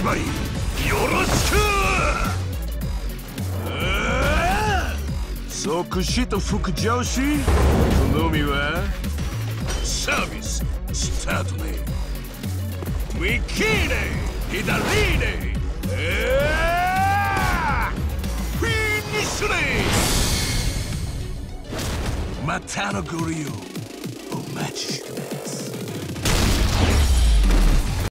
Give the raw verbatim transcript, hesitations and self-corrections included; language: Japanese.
バリよろしく。即死と副上司このみはサービススタートね。右で左でフィニッシュね。またのご利用お待ちしてます。